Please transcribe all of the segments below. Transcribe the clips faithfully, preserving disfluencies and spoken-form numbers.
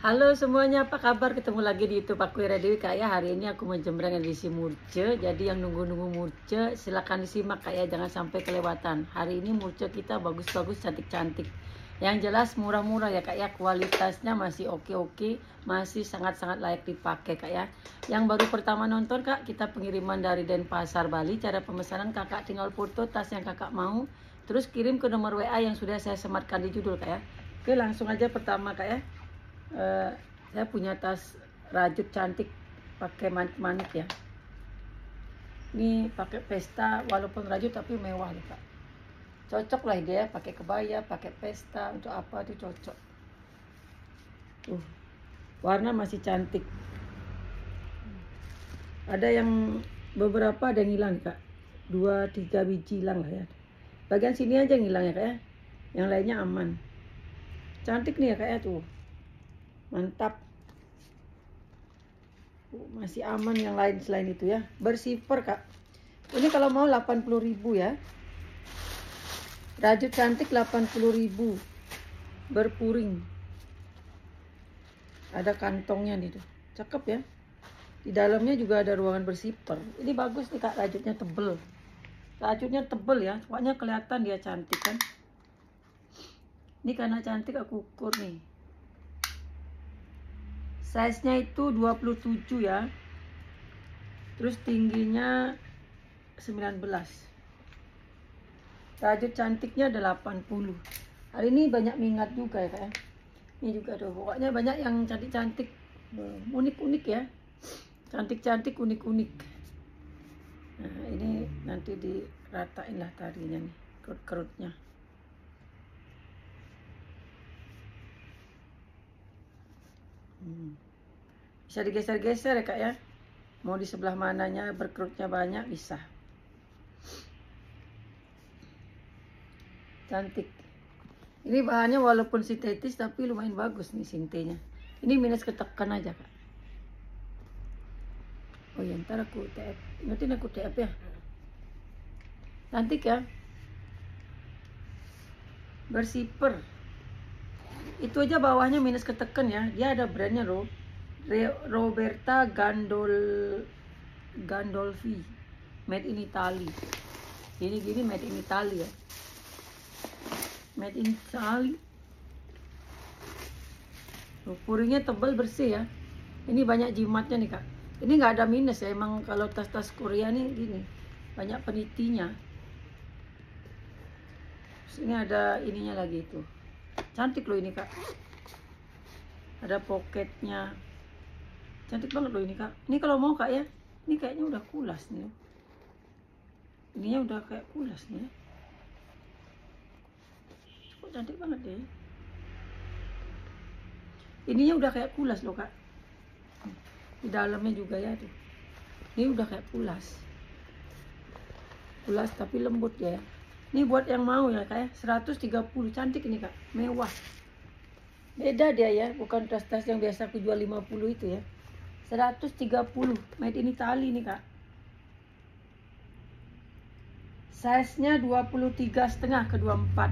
Halo semuanya, apa kabar? Ketemu lagi di YouTube aku Ira Dewi Kak ya. Hari ini aku menjembreng edisi Murce. Jadi yang nunggu-nunggu Murce silakan disimak Kak ya, jangan sampai kelewatan. Hari ini Murce kita bagus-bagus, cantik-cantik. Yang jelas murah-murah ya Kak ya, kualitasnya masih oke-oke, masih sangat-sangat layak dipakai Kak ya. Yang baru pertama nonton Kak, kita pengiriman dari Denpasar Bali. Cara pemesanan Kakak tinggal foto tas yang Kakak mau, terus kirim ke nomor W A yang sudah saya sematkan di judul Kak ya. Oke, langsung aja pertama Kak ya. Uh, saya punya tas rajut cantik pakai manik-manik ya. Ini pakai pesta, walaupun rajut tapi mewah nih Kak. Cocok lah dia pakai kebaya, pakai pesta, untuk apa tuh cocok. Uh, warna masih cantik. Ada yang beberapa ada yang hilang Kak. Dua tiga biji hilang lah ya. Bagian sini aja yang hilang ya Kak ya. Yang lainnya aman. Cantik nih ya Kak ya tuh. Mantap. Masih aman yang lain selain itu ya. Bersifar Kak. Ini kalau mau delapan puluh ribu ya. Rajut cantik delapan puluh ribu. Berpuring. Ada kantongnya nih tuh. Cakep ya. Di dalamnya juga ada ruangan bersifar. Ini bagus nih Kak, rajutnya tebel. Rajutnya tebel ya. Pokoknya kelihatan dia cantik kan. Ini karena cantik aku ukur nih. Size-nya itu dua puluh tujuh ya. Terus tingginya sembilan belas. Rajut cantiknya delapan puluh. Hari ini banyak minat juga ya Kak ya. Ini juga tuh. Pokoknya banyak yang cantik-cantik. Unik-unik ya. Cantik-cantik, unik-unik. Nah ini nanti diratain lah tarinya nih. Kerut-kerutnya. Hmm. Bisa digeser-geser ya Kak ya. Mau di sebelah mananya berkerutnya banyak bisa. Cantik. Ini bahannya walaupun sintetis tapi lumayan bagus nih sintenya. Ini minus ketekan aja Kak. Oh ya ntar aku T F. Ingatin aku T F ya. Cantik ya. Bersifar. Itu aja bawahnya minus ketekan ya. Dia ada brandnya loh. Roberta Gandol Gandolfi, made in Italy. Ini gini made in Italy ya. Made in Italy. Puringnya tebal bersih ya. Ini banyak jimatnya nih Kak. Ini nggak ada minus ya. Emang kalau tas-tas Korea nih gini banyak penitinya. Terus ini ada ininya lagi itu. Cantik loh ini Kak. Ada poketnya. Cantik banget loh ini Kak. Ini kalau mau Kak ya. Ini kayaknya udah kulas nih. Ininya udah kayak kulas nih. Kok cantik banget deh. Ininya udah kayak kulas loh Kak. Di dalamnya juga ya tuh. Ini udah kayak kulas. Kulas tapi lembut ya. Ini buat yang mau ya Kak ya. seratus tiga puluh. Cantik ini Kak. Mewah. Beda dia ya. Bukan tas-tas yang biasa aku jual lima puluh itu ya. seratus tiga puluh, made in Italy nih Kak. Size-nya dua puluh tiga setengah ke dua puluh empat.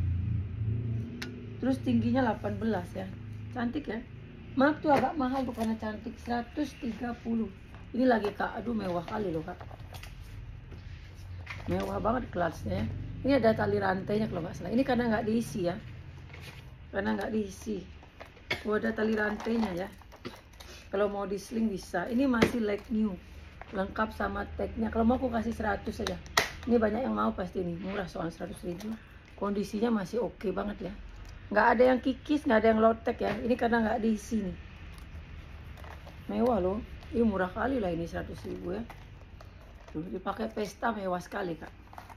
Terus tingginya delapan belas ya. Cantik ya. Maaf tuh agak mahal tuh karena cantik. seratus tiga puluh. Ini lagi Kak, aduh mewah kali loh Kak. Mewah banget kelasnya ya. Ini ada tali rantainya kalau nggak salah. Ini karena nggak diisi ya. Karena nggak diisi. Oh ada tali rantainya ya. Kalau mau di sling bisa. Ini masih like new. Lengkap sama tagnya. Kalau mau aku kasih seratus aja. Ini banyak yang mau pasti nih. Murah soal seratus ribu. Kondisinya masih oke okay banget ya. Nggak ada yang kikis, nggak ada yang low tag ya. Ini karena nggak diisi nih. Mewah loh. Ini murah kali lah ini seratus ribu ya. Tuh, dipakai pesta mewah sekali Kak.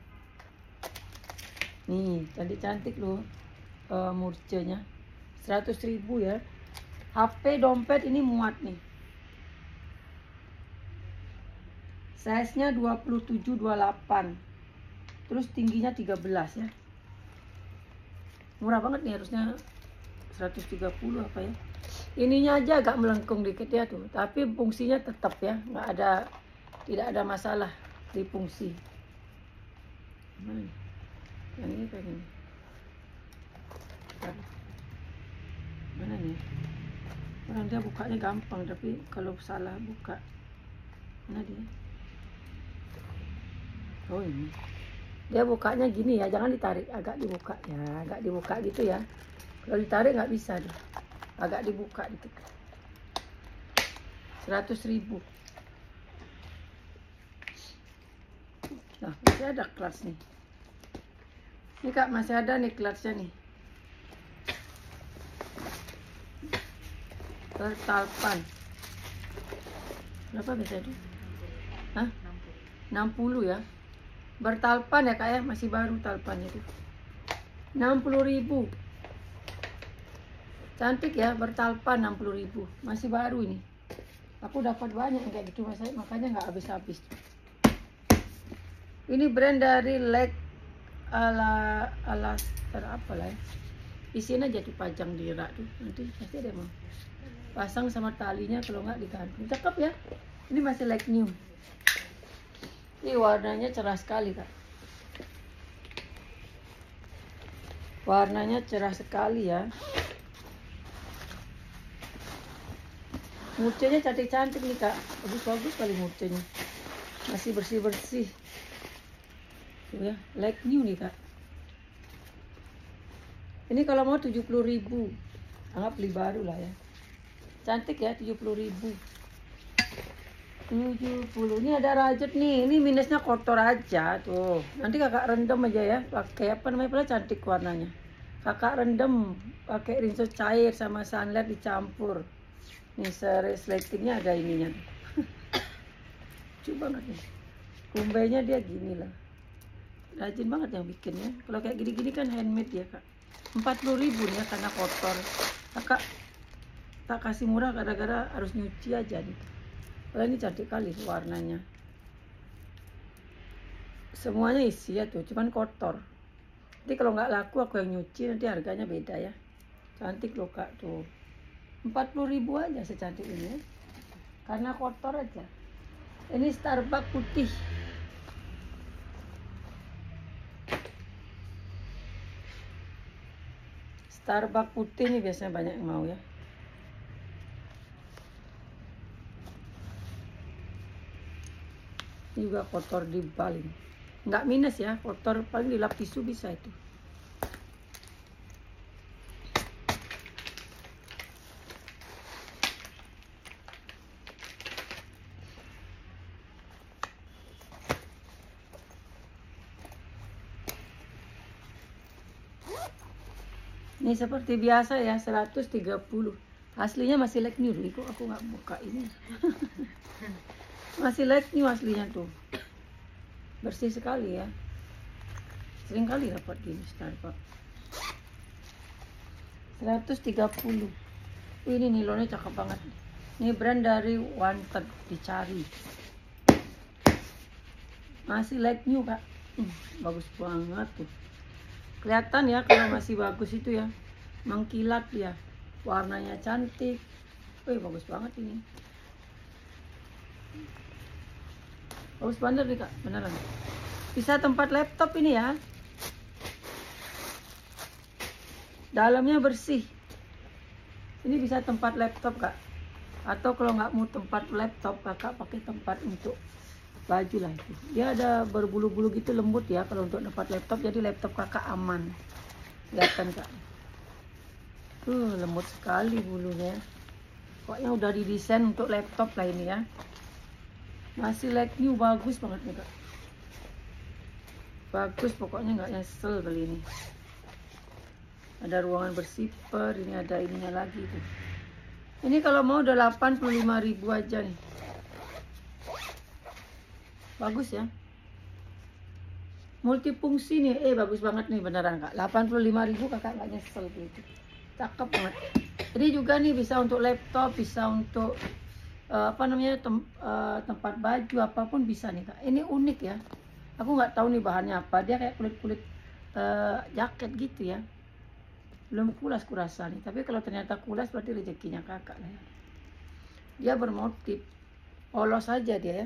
Nih cantik-cantik loh. Uh, Murcenya. seratus ribu ya. H P dompet ini muat nih. Size-nya dua puluh tujuh dua puluh delapan. Terus tingginya tiga belas ya. Murah banget nih, harusnya seratus tiga puluh apa ya. Ininya aja agak melengkung dikit ya tuh, tapi fungsinya tetap ya, nggak ada tidak ada masalah di fungsi. Mana nih? Yang ini kayak gini. Mana nih? Orang dia bukanya gampang, tapi kalau salah buka, mana dia? Oh ini, dia bukanya gini ya, jangan ditarik, agak dibuka ya, agak dibuka gitu ya. Kalau ditarik nggak bisa deh, agak dibuka dikit. seratus ribu. Nah, masih ada kelas nih. Ini Kak, masih ada nih kelasnya nih. Bertalpan. Berapa biasa itu? Hah? enam puluh ya. Bertalpan ya Kak ya, masih baru talpannya itu. enam puluh ribu. Cantik ya, bertalpan enam puluh ribu. Masih baru ini. Aku dapat banyak kayak gitu, makanya nggak habis-habis. Ini brand dari Lake ala ala apa lah ya. Isinya aja dipajang di rak tuh, nanti pasti ada mau pasang sama talinya, kalau nggak digantung. Cakep ya, ini masih like new. Ini warnanya cerah sekali Kak, warnanya cerah sekali ya. Murcanya cantik-cantik nih Kak, bagus-bagus kali murcanya, masih bersih-bersih tuh ya, like new nih Kak. Ini kalau mau tujuh puluh ribu, anggap beli baru lah ya. Cantik ya, tujuh puluh ribu. tujuh puluh. Ini ada rajut nih. Ini minusnya kotor aja tuh. Nanti Kakak rendam aja ya. Pakai apa namanya pula, cantik warnanya. Kakak rendam pakai rinso cair sama sunlight dicampur. Nih resletingnya ada ininya. Lucu banget nih. Kumbainya dia gini lah. Rajin banget yang bikinnya. Kalau kayak gini-gini kan handmade ya Kak. empat puluh ribu ya karena kotor. Kakak tak kasih murah gara-gara harus nyuci aja nih. Kalau ini cantik kali warnanya. Semuanya isi ya tuh, cuman kotor. Nanti kalau nggak laku aku yang nyuci, nanti harganya beda ya. Cantik loh Kak tuh. empat puluh ribu aja secantik ini ya. Karena kotor aja. Ini Starbucks putih. Starbucks putih nih biasanya banyak yang mau ya. Ini juga kotor di baling. Nggak minus ya, kotor paling dilap tisu bisa itu. Ini seperti biasa ya, seratus tiga puluh. Aslinya masih like new, kok aku nggak buka ini. Masih like new aslinya tuh. Bersih sekali ya. Sering kali dapat gini Starbucks. seratus tiga puluh. Ini nilonnya cakep banget. Ini brand dari Wanted, dicari. Masih like new Kak. Hmm, bagus banget tuh. Kelihatan ya kalau masih bagus itu ya, mengkilat ya, warnanya cantik. Wih, bagus banget ini. Bagus banget nih Kak, beneran. Bisa tempat laptop ini ya. Dalamnya bersih. Ini bisa tempat laptop Kak. Atau kalau nggak mau tempat laptop, Kakak pakai tempat untuk baju lah itu. Dia ada berbulu-bulu gitu, lembut ya kalau untuk tempat laptop, jadi laptop Kakak aman. Kelihatan Kak. Tuh lembut sekali bulunya. Pokoknya udah didesain untuk laptop lah ini ya. Masih like new, bagus banget nih Kak. Bagus pokoknya, nggak nyesel kali ini. Ada ruangan bersifar, ini ada ininya lagi tuh. Ini kalau mau udah delapan puluh lima ribu aja nih. Bagus ya. Multifungsi nih, eh bagus banget nih beneran Kak. delapan puluh lima ribu Kakak nggak nyesel gitu. Cakep banget. Jadi juga nih bisa untuk laptop, bisa untuk uh, apa namanya tem, uh, tempat baju apapun bisa nih Kak. Ini unik ya. Aku nggak tahu nih bahannya apa. Dia kayak kulit-kulit uh, jaket gitu ya. Belum kulas kurasa nih. Tapi kalau ternyata kulas berarti rezekinya Kakak lah ya. Dia bermotif polos aja dia ya.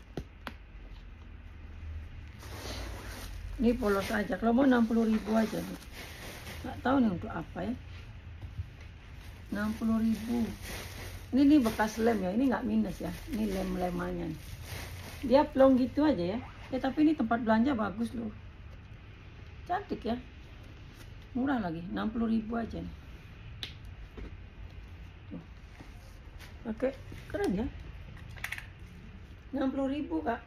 Ini polos aja. Kalau mau enam puluh ribu aja nih. Nggak tahu nih untuk apa ya. enam puluh ribu. Ini nih bekas lem ya, ini nggak minus ya, ini lem-lemannya. Dia plong gitu aja ya. Ya tapi ini tempat belanja bagus loh. Cantik ya. Murah lagi, enam puluh ribu aja nih. Tuh. Oke, keren ya. enam puluh ribu kak.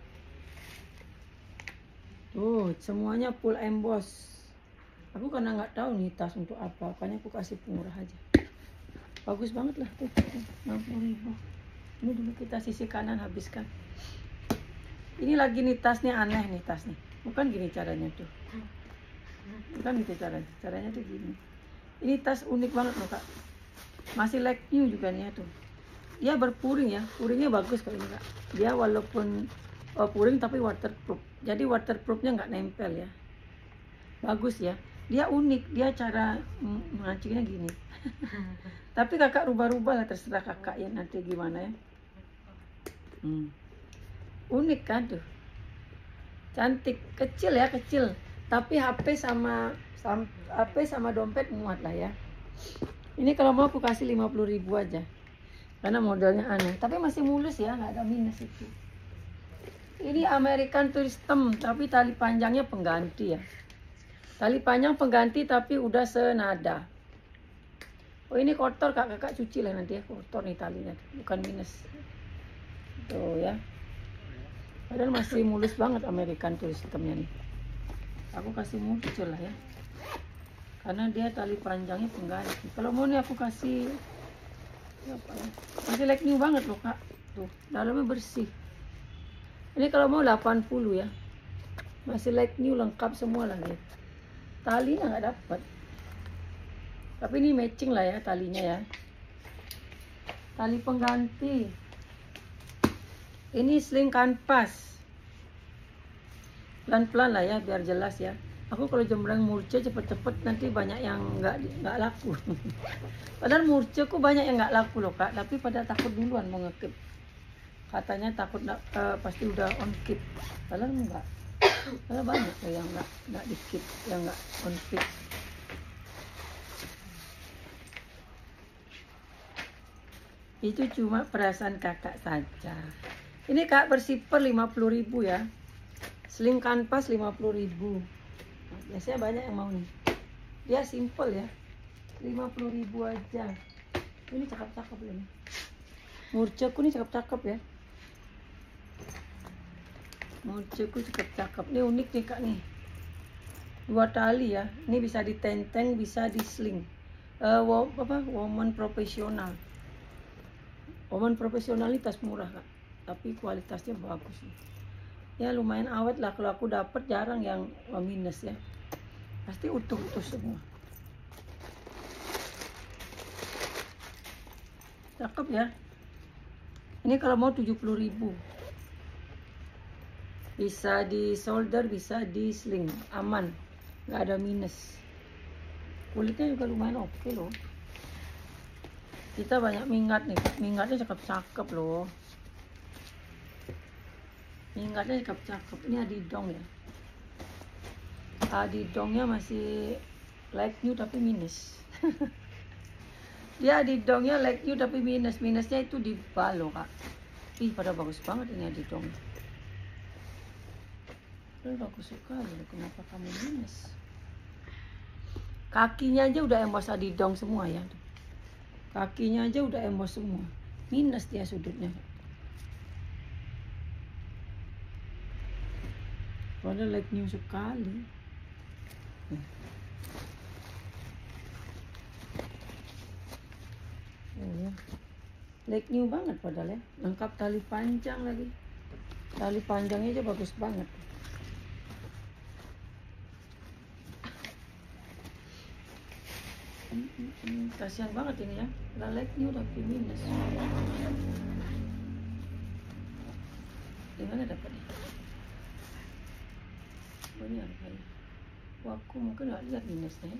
Tuh, semuanya full emboss. Aku karena nggak tahu nih tas untuk apa, makanya aku kasih murah aja. Bagus banget lah tuh, enam puluh ribu. Ini dulu kita sisi kanan habiskan. Ini lagi nih tasnya aneh nih tas nih. Bukan gini caranya tuh. Bukan gitu caranya. Caranya tuh gini. Ini tas unik banget loh kak. Masih like new juga nih ya tuh. Dia berpuring ya. Puringnya bagus kok ini kak. Dia walaupun oh, puring tapi waterproof. Jadi waterproofnya nggak nempel ya. Bagus ya. Dia unik. Dia cara mengancingnya gini. Tapi kakak rubah-rubah lah, terserah kakak ya nanti gimana ya. Hmm. Unik kan tuh. Cantik, kecil ya, kecil. Tapi H P sama, sama H P sama dompet muat lah ya. Ini kalau mau aku kasih lima puluh ribu aja. Karena modelnya aneh, tapi masih mulus ya, nggak ada minus itu. Ini American Tourister, tapi tali panjangnya pengganti ya. Tali panjang pengganti tapi udah senada. Oh ini kotor kak, kakak cuci lah nanti ya, kotor nih talinya, bukan minus. Tuh ya. Padahal masih mulus banget American Tourister-nya nih. Aku kasih muncul lah ya. Karena dia tali panjangnya pengganti. Kalau mau nih aku kasih apa ya? Masih like new banget loh kak. Tuh, dalamnya bersih. Ini kalau mau delapan puluh ya. Masih like new lengkap semua lah ya. Talinya nggak dapat. Tapi ini matching lah ya talinya ya. Tali pengganti. Ini sling kanvas. Pelan-pelan lah ya biar jelas ya. Aku kalau jembrang murce cepet-cepet nanti banyak yang nggak nggak laku. Padahal murce ku banyak yang nggak laku loh kak. Tapi pada takut duluan mau ngekip. Katanya takut uh, pasti udah on keep. Padahal enggak. Padahal banyak loh yang nggak nggak di keep, yang nggak on keep. Itu cuma perasaan kakak saja. Ini kak bersiper lima puluh ribu ya. Sling kanvas lima puluh ribu. Nah, biasanya banyak yang mau nih. Dia simple ya. lima puluh ribu aja. Ini cakep-cakep loh nih. Murceku nih cakep-cakep ya. Murceku cakep-cakep. Ini unik nih kak nih. Dua tali ya. Ini bisa ditenteng, bisa di sling. Uh, wo, apa? Woman profesional. Woman profesionalitas murah kak, tapi kualitasnya bagus. Ya lumayan awet lah, kalau aku dapat jarang yang minus ya. Pasti utuh-utuh semua. Cakep ya. Ini kalau mau tujuh puluh ribu. Bisa di solder, bisa di sling, aman, nggak ada minus. Kulitnya juga lumayan oke loh. Kita banyak mingat nih, mingatnya cakep-cakep loh. Mingatnya cakep-cakep. Ini adidong ya. Adidongnya masih like new tapi minus. Dia adidongnya like new tapi minus. Minusnya itu di balo kak. Ih pada bagus banget ini adidong. Ini bagus sekali. Kenapa kamu minus? Kakinya aja udah emboss adidong semua ya. Kakinya aja udah emboss semua. Minus dia sudutnya. Padahal like new sekali. Oh ya. Like new banget padahal ya. Lengkap tali panjang lagi. Tali panjangnya aja bagus banget. Hmm, hmm, hmm. Kasihan banget ini ya. Udah like new tapi minus. Gimana dapatnya? Oh ini apa ya? Wah, aku mungkin nggak lihat minusnya.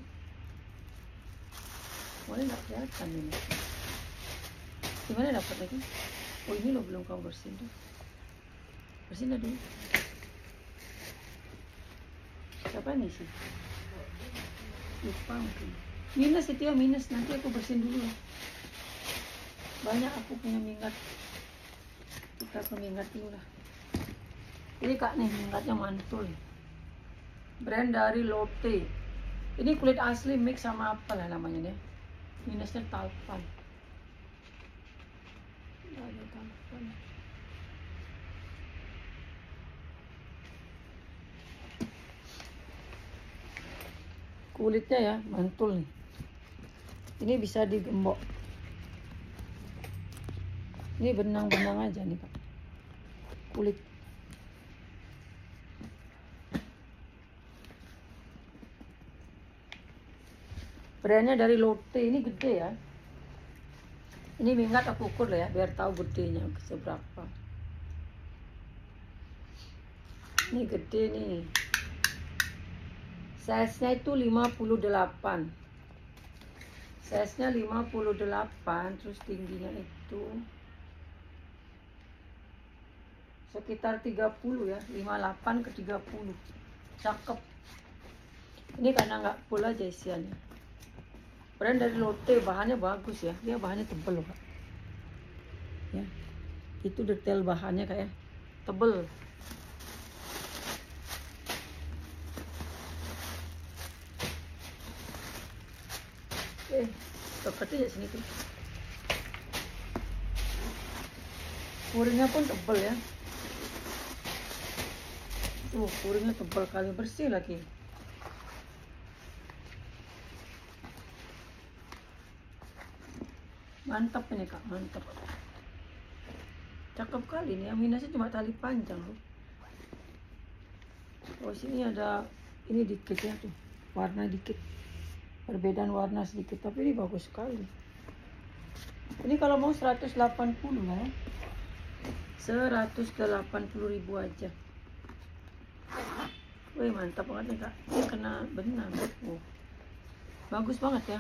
Boleh nggak kelihatan minusnya? Gimana dapat lagi? Oh ini lo belum kau bersihin tuh. Bersihin dulu. Siapa nih sih? Lupa mungkin. Minus itu ya, minus. Nanti aku bersihin dulu. Banyak aku punya minggat. Kita pemingat dulu lah. Ini kak nih, minggatnya mantul. Brand dari Lotte. Ini kulit asli mix sama apa lah namanya nih. Minusnya talpan. Nggak ada talpan. Kulitnya ya mantul nih. Ini bisa digembok. Ini benang-benang aja nih kak. Kulit. Brandnya dari Lotte, ini gede ya. Ini minggat aku ukur lah ya, biar tahu gedenya seberapa. Ini gede nih. Size-nya itu lima puluh delapan. Size-nya lima puluh delapan, terus tingginya itu sekitar tiga puluh ya, lima puluh delapan ke tiga puluh. Cakep. Ini karena nggak full aja isiannya. Brand dari Lotte, bahannya bagus ya. Dia bahannya tebel loh kak. Ya, itu detail bahannya kayak tebel. Eh, dekatnya sini tuh. Kuringnya pun tebel ya. Tuh, kuringnya tebal kali, bersih lagi. Mantap ini kak, mantap. Cakep kali nih, yang minusnya cuma tali panjang loh. Oh sini ada ini dikit ya tuh, warna dikit, perbedaan warna sedikit, tapi ini bagus sekali. Ini kalau mau seratus delapan puluh lah ya, seratus delapan puluh ribu aja. Wih mantap banget nih kak, ini kena benang. Oh, bagus banget ya.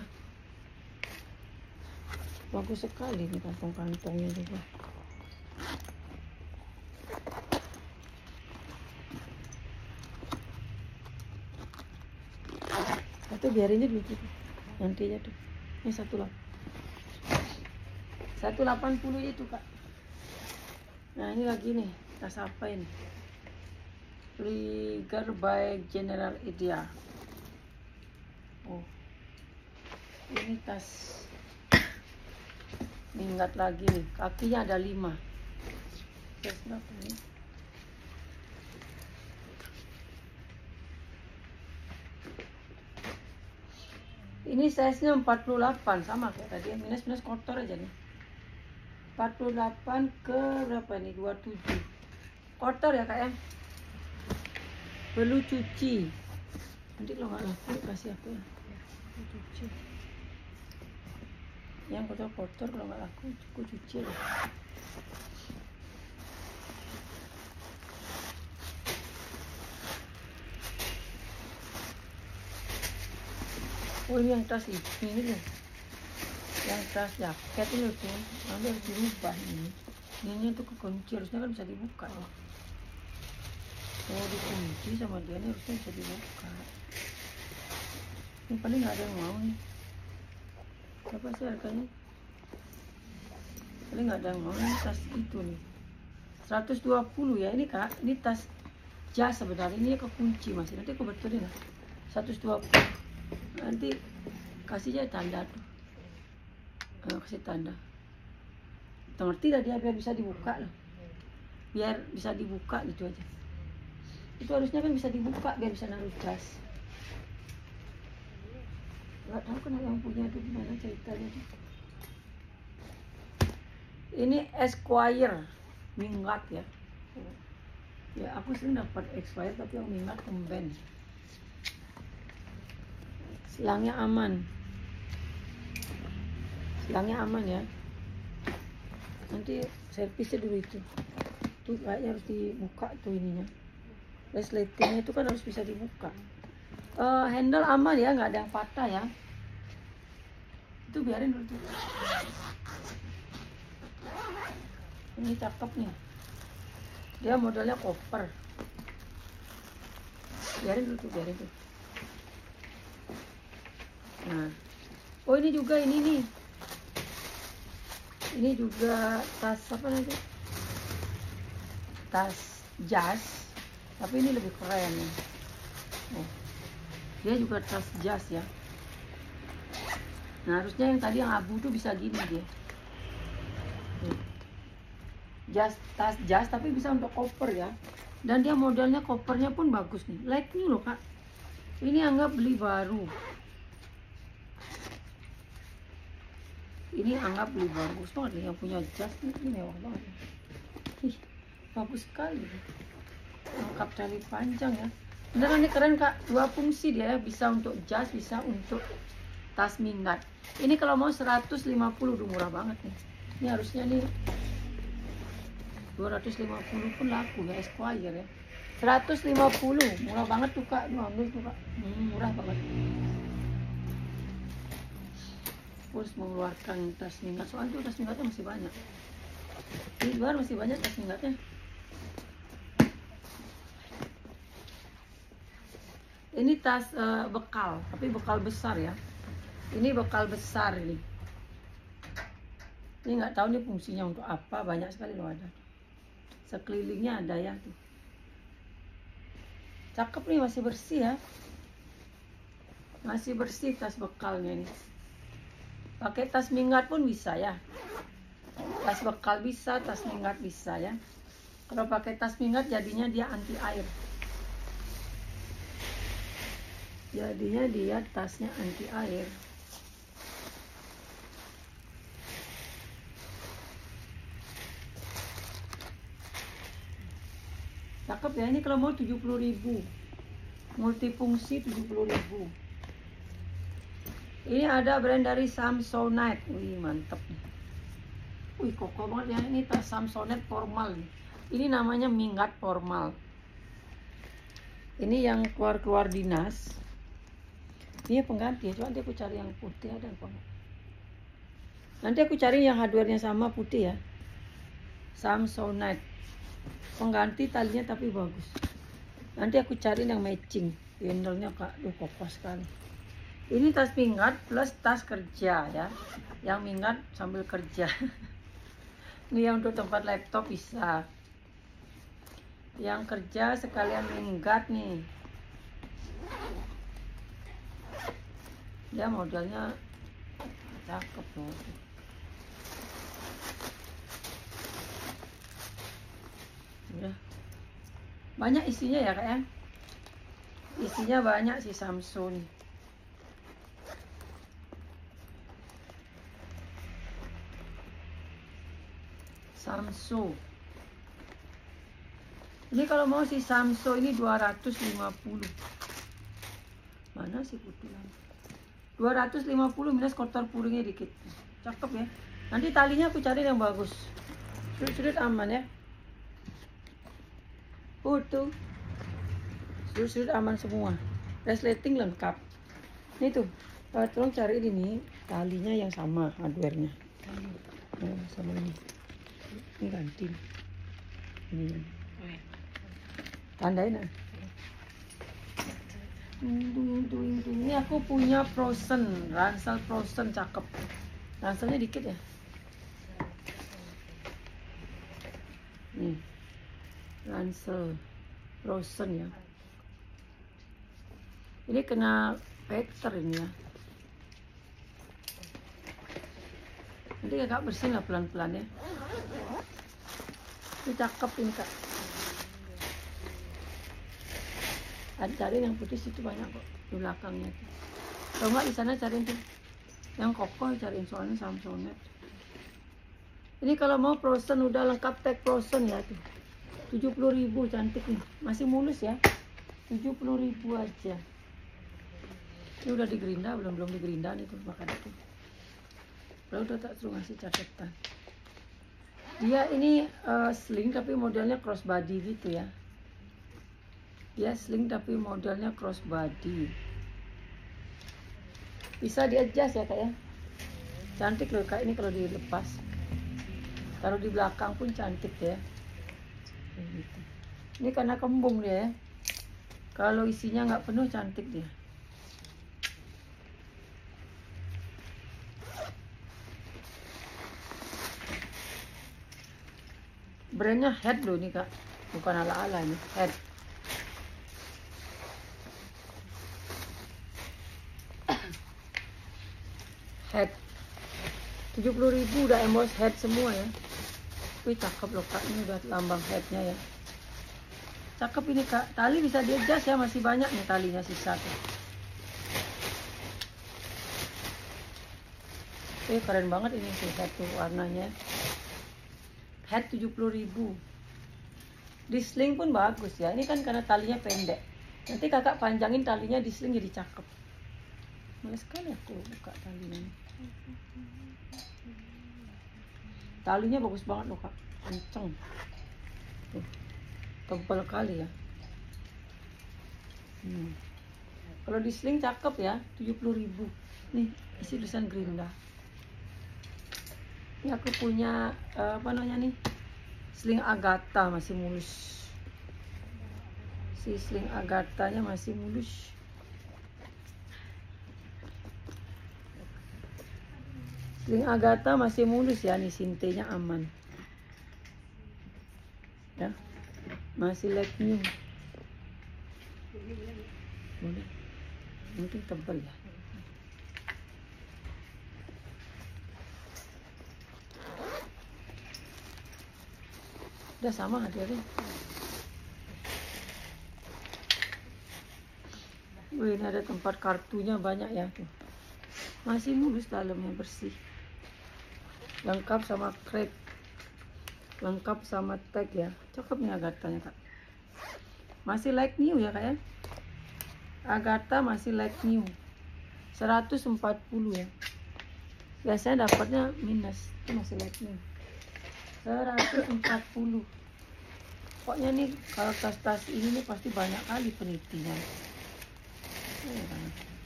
Bagus sekali nih kantong-kantongnya juga. Itu biarin aja dulu tuh. Nanti aja tuh. Ini satu lah. seratus delapan puluh itu kak. Nah ini lagi nih, tas apa ini? Flieger by General Idea. Oh, ini tas minggat lagi nih, kakinya ada lima. Terus berapa nih? Ini size-nya empat puluh delapan, sama kayak tadi, minus-minus kotor aja nih. empat puluh delapan ke berapa nih? dua puluh tujuh. Kotor ya kak ya? Perlu cuci. Nanti kalau nggak laku kasih aku ya. Perlu cuci. Yang kotor-kotor kalau nggak laku aku cuci lah. Oh ini yang tas ini nih, yang tas jaket ini tuh, nanti harus dirubah ini. Ini tuh kekunci, harusnya kan bisa dibuka ya. Oh dikunci sama dia ini harusnya bisa dibuka. Ini paling nggak ada yang mau nih. Berapa sih harganya? Paling nggak ada yang mau nih tas itu nih. seratus dua puluh ya ini kak, ini tas jas sebenarnya, ini kekunci masih. Nanti aku betulin lah. seratus dua puluh. Nanti kasihnya tanda tuh. Nah, kasih tanda. Kita ngerti lah dia biar bisa dibuka loh. Biar bisa dibuka gitu aja. Itu harusnya kan bisa dibuka biar bisa naruh jas. Gak tahu kan yang punya itu gimana ceritanya. Ini Esquire minggat ya. Ya aku sering dapat Esquire tapi yang minggat kemben. Silangnya aman. Silangnya aman ya. Nanti servisnya dulu itu. Tuh kayaknya harus dibuka tuh ininya. Resletingnya itu kan harus bisa dibuka. Uh, handle aman ya, nggak ada yang patah ya. Itu biarin dulu tuh. Ini cakep nih. Dia modelnya koper. Biarin dulu tuh, biarin tuh. Nah, Oh ini juga ini nih. Ini juga tas apa nanti? Tas jas. Tapi ini lebih keren nih. Oh. Dia juga tas jas ya. Nah harusnya yang tadi yang abu tuh bisa gini dia. Jas, tas jas tapi bisa untuk koper ya. Dan dia modelnya kopernya pun bagus nih. Like nih loh kak. Ini anggap beli baru. Ini anggap beli bagus banget nih yang punya jas nih, ini mewah banget. Ih, bagus sekali. Lengkap tali panjang ya. Beneran ini keren kak. Dua fungsi dia ya. Bisa untuk jas, bisa untuk tas minggat. Ini kalau mau seratus lima puluh udah murah banget nih. Ini harusnya nih dua ratus lima puluh pun laku ya, Esquire ya. seratus lima puluh murah banget tuh kak. Duh, ambil tuh kak. Hmm, murah banget. Harus mengeluarkan tas minggat, soalnya tuh tas minggatnya masih banyak. Di luar masih banyak tas minggatnya. Ini tas uh, bekal, tapi bekal besar ya. Ini bekal besar ini. Ini nggak tahu nih fungsinya untuk apa, banyak sekali loh ada. Sekelilingnya ada ya tuh. Cakep nih, masih bersih ya. Masih bersih tas bekalnya nih. Pakai tas minggat pun bisa ya. Tas bekal bisa, tas minggat bisa ya. Kalau pakai tas minggat jadinya dia anti air. Jadinya dia tasnya anti air. Cakep ya, ini kalau mau tujuh puluh ribu. Multifungsi tujuh puluh ribu. Ini ada brand dari Samsonite. Wih, mantep nih. Wih, kokoh banget ya. Ini tas Samsonite formal nih. Ini namanya minggat formal. Ini yang keluar-keluar dinas. Ini pengganti ya. Coba nanti aku cari yang putih, ada apa? Nanti aku cari yang hardware-nya sama putih ya. Samsonite. Pengganti talinya tapi bagus. Nanti aku cari yang matching. Handle-nya kak, duh kokoh sekali. Ini tas minggat plus tas kerja ya. Yang minggat sambil kerja. Ini yang untuk tempat laptop bisa. Yang kerja sekalian minggat nih. Dia modelnya cakep loh. Udah. Banyak isinya ya kak ya. Isinya banyak si Samsung. Samsung. Ini kalau mau si Samsung ini dua ratus lima puluh. Mana sih putihan? dua ratus lima puluh minus kotor puringnya dikit. Cakep ya. Nanti talinya aku cari yang bagus. Sudut-sudut aman ya. Utuh. Sudut-sudut aman semua. Resleting lengkap. Ini tuh. Tolong cari ini talinya yang sama hardware-nya. Nah, sama ini. Ini ganti. Ini. Tandain ah. Ini aku punya Frozen, ransel Frozen cakep. Ranselnya dikit ya. Nih. Ransel Frozen ya. Ini kena Peter ini ya. Nanti kakak bersihin lah pelan-pelan ya. Ini cakep ini kak. Ada cari yang putih situ banyak kok di belakangnya tuh. Kalau nggak di sana cariin tuh yang kokoh, cariin soalnya Samsonite. Ini kalau mau Frozen udah lengkap tag Frozen ya tuh. tujuh puluh ribu cantik nih. Masih mulus ya. tujuh puluh ribu aja. Ini udah digerinda, belum belum digerinda nih tuh makan itu. Kalau udah tak suruh ngasih catatan. Dia ini uh, sling tapi modelnya crossbody gitu ya. Dia sling tapi modelnya crossbody. Bisa di adjust ya kak ya. Cantik loh kak ini kalau dilepas. Taruh di belakang pun cantik ya. Gitu. Ini karena kembung dia ya. Kalau isinya nggak penuh cantik dia. brandnya Head loh ini kak, bukan ala-ala ini, Head. Head tujuh puluh ribu udah emboss Head semua ya. Wih cakep loh kak, ini udah lambang Headnya ya. Cakep ini kak, tali bisa di adjust ya, masih banyak nih talinya sisa tuh. Eh keren banget ini tuh satu warnanya. Head tujuh puluh ribu. Di sling pun bagus ya, ini kan karena talinya pendek. Nanti kakak panjangin talinya di sling jadi cakep. Males sekali aku buka talinya. Talinya bagus banget loh kak, kenceng. Tuh, tebal kali ya. Hmm. Kalau di sling cakep ya, tujuh puluh ribu. Nih isi tulisan Grinda. Ini aku punya uh, apa namanya nih, sling Agatha masih mulus. Si sling Agathanya masih mulus. Sling Agatha masih mulus ya, nih sintenya aman. Ya, masih like new. Boleh, mungkin tebal ya. Udah sama hadirin. Wih, ini ada tempat kartunya banyak ya tuh. Masih mulus, dalamnya bersih. Lengkap sama krep. Lengkap sama tag ya. Cakep nih Agathanya kak. Masih like new ya kak ya. Agatha masih like new. seratus empat puluh ya. Biasanya dapatnya minus. Itu masih like new. seratus empat puluh. Pokoknya nih kalau tas-tas ini nih pasti banyak kali penitinya. Oh,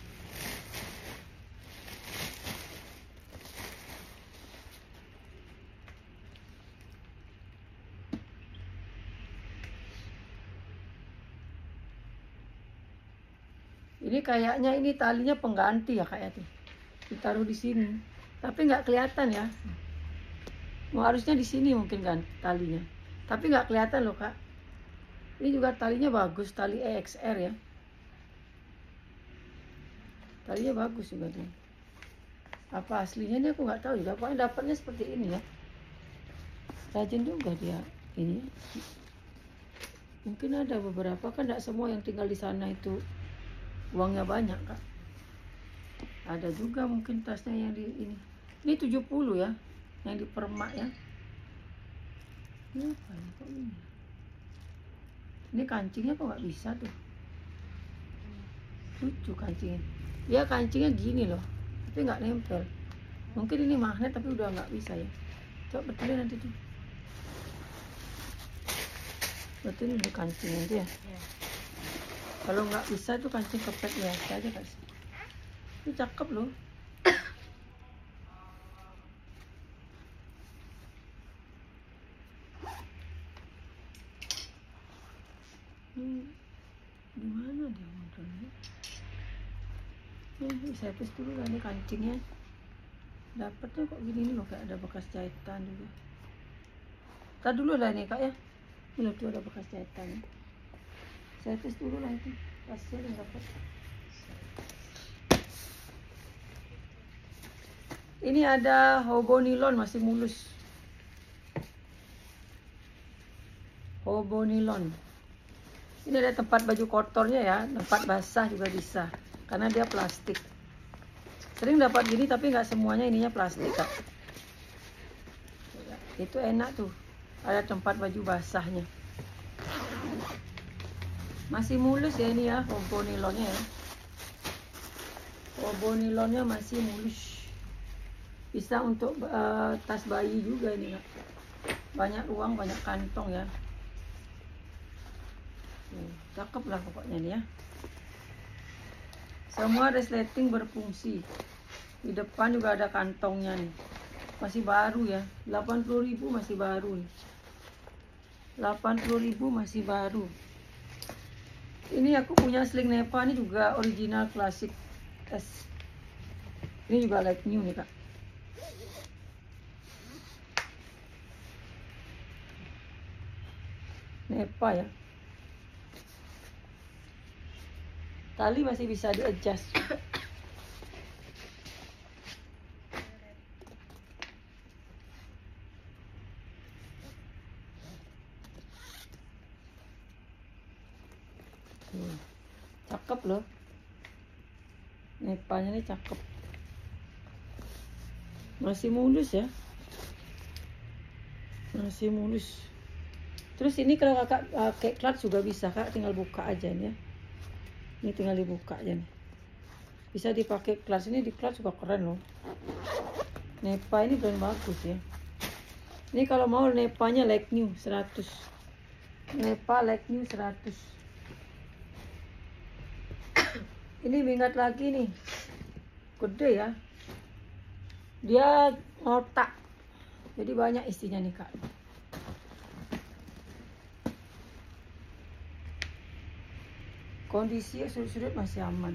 ini kayaknya ini talinya pengganti ya kayak tuh. Ditaruh di sini. Tapi nggak kelihatan ya. Mau harusnya di sini mungkin kan talinya. Tapi nggak kelihatan loh kak. Ini juga talinya bagus, tali E X R ya. Talinya bagus juga dia. Apa aslinya ini aku nggak tahu juga. Pokoknya dapatnya seperti ini ya. Rajin juga dia ini. Mungkin ada beberapa kan, nggak semua yang tinggal di sana itu uangnya banyak kak. Ada juga mungkin tasnya yang di ini. Ini tujuh puluh ya, yang di permak ya. Ini apa ya kok ini? Ini kancingnya kok nggak bisa tuh. Lucu kancingnya. Dia kancingnya gini loh, tapi nggak nempel. Mungkin ini magnet tapi udah nggak bisa ya. Coba betulin nanti tuh. Betul ini kancingnya dia. Ya. Kalau nggak bisa tuh kancing kepet biasa aja kasih. Ini cakep loh. Ini gimana dia modelnya? Ini saya tes dulu lah ini kancingnya. Dapatnya kok gini nih loh, kayak ada bekas jahitan juga. Kita dulu lah nih kak ya. Ini tuh ada bekas jahitan. Saya tes dulu lah itu hasil yang dapat. Ini ada hobo nilon masih mulus. Hobo nilon. Ini ada tempat baju kotornya ya, tempat basah juga bisa. Karena dia plastik. Sering dapat gini tapi nggak semuanya ininya plastik kak. Itu enak tuh. Ada tempat baju basahnya. Masih mulus ya ini ya, hobo nilonnya ya. Hobo nilonnya masih mulus. Bisa untuk uh, tas bayi juga ini kak. Banyak uang, banyak kantong ya. Tuh, cakep lah pokoknya nih ya. Semua resleting berfungsi. Di depan juga ada kantongnya nih. Masih baru ya. delapan puluh ribu masih baru nih. delapan puluh ribu masih baru. Ini aku punya sling Nepa ini juga original klasik S. Ini juga like new nih kak. Nepa ya. Tali masih bisa di adjust. Hmm, cakep loh. Nepanya ini cakep. Masih mulus ya. Masih mulus. Terus ini kalau kakak pakai clutch juga bisa, kak tinggal buka aja nih ya. Ini tinggal dibuka aja nih. Bisa dipakai clutch, ini di clutch juga keren loh. Nepa ini brand bagus ya. Ini kalau mau Nepanya like new seratus. Nepa like new seratus. Ini mingat lagi nih. Gede ya. Dia ngotak. Jadi banyak isinya nih kak. Kondisi sudut-sudut masih aman.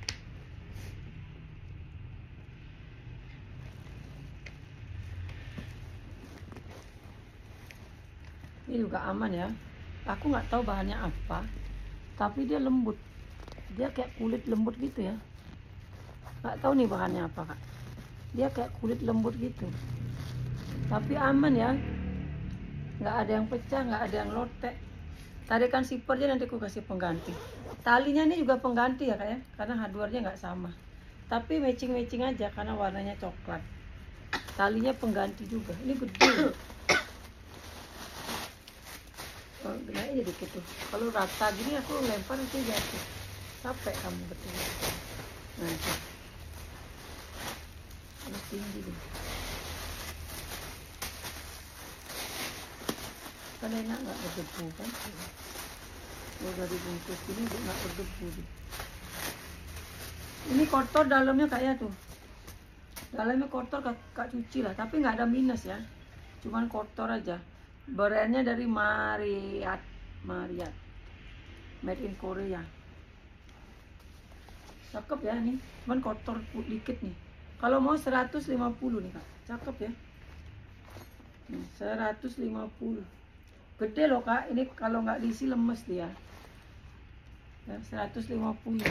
Ini juga aman ya. Aku nggak tahu bahannya apa, tapi dia lembut. Dia kayak kulit lembut gitu ya. Nggak tahu nih bahannya apa kak. Dia kayak kulit lembut gitu. Tapi aman ya. Nggak ada yang pecah, nggak ada yang lotek. Tarikan sipernya nanti aku kasih pengganti. Talinya ini juga pengganti ya kak ya, karena hardware-nya nggak sama. Tapi matching-matching aja karena warnanya coklat. Talinya pengganti juga. Ini gede. Oh, naik aja dikit tuh. Kalau rata gini aku lempar nanti jatuh. Capek kamu betul. Nah, tuh. Harus tinggi deh. Kan enak nggak berdebu kan? Kalau udah dibungkus ini nggak berdebu deh. Ini kotor dalamnya kayak tuh. Dalamnya kotor kak, kak cuci lah, tapi nggak ada minus ya. Cuman kotor aja. Brandnya dari Marriott, Marriott, made in Korea. Cakep ya nih, cuman kotor dikit nih. Kalau mau seratus lima puluh nih kak, cakep ya. Nih, seratus lima puluh. Gede loh kak, ini kalau nggak diisi lemes dia. Ya, seratus lima puluh.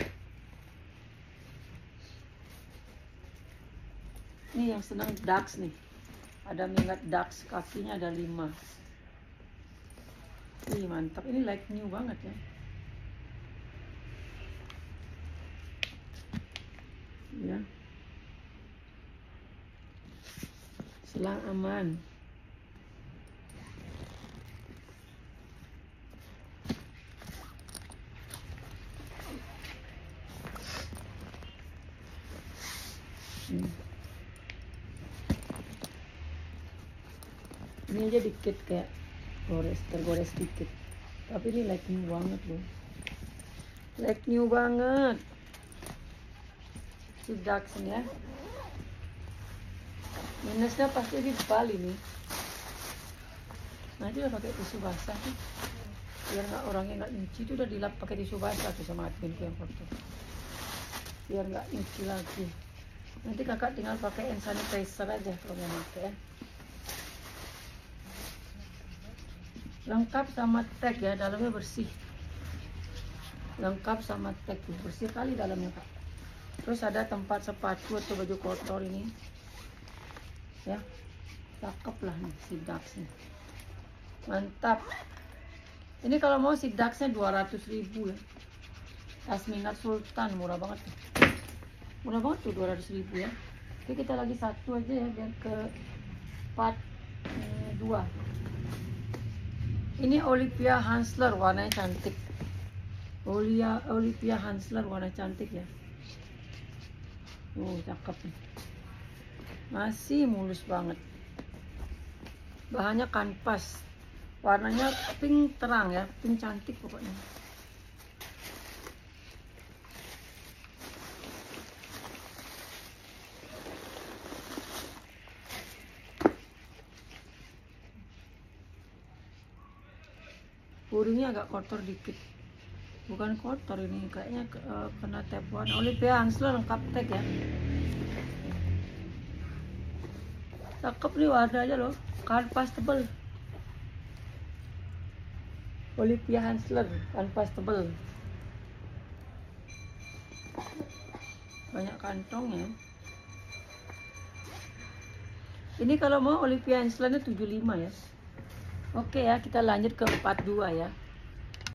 Ini yang senang Dux nih. Ada mingat Dux, kakinya ada lima. Ih mantap, ini like new banget ya. Ya. Selang aman. Hmm. Ini aja dikit kayak gores, tergores dikit. Tapi ini like new banget loh. Like new banget. Si Dachshund ya. Minusnya pasti di Bali nih. Nanti udah pakai tisu basah tuh. Biar nggak orangnya nggak nyuci itu udah dilap pakai tisu basah tuh sama adminku yang foto. Biar nggak nyuci lagi. Nanti kakak tinggal pakai hand sanitizer aja kalau mau pakai ya. Lengkap sama tag ya, dalamnya bersih. Lengkap sama tag tuh, bersih kali dalamnya kak. Terus ada tempat sepatu atau baju kotor ini. Ya, cakep lah nih si Dachshund. Mantap. Ini kalau mau si Dachshund dua ratus ribu ya. Asminat Sultan, murah banget tuh. Murah banget tuh dua ratus ribu ya. Oke, kita lagi satu aja ya biar ke part dua. Ini Olivia Hansler, warnanya cantik. Olivia Olivia Hansler warna cantik ya. Oh, cakep nih. Masih mulus banget. Bahannya kanvas. Warnanya pink terang ya, pink cantik pokoknya. Puringnya agak kotor dikit. Bukan kotor ini, kayaknya uh, kena tap warna. Olivia Hansler lengkap tag ya. Cakep nih warnanya loh, kanvas tebel. Olivia Hansler kanvas tebel. Banyak kantong ya. Ini kalau mau Olivia Hanslernya tujuh puluh lima ya. Oke ya, kita lanjut ke empat puluh dua ya.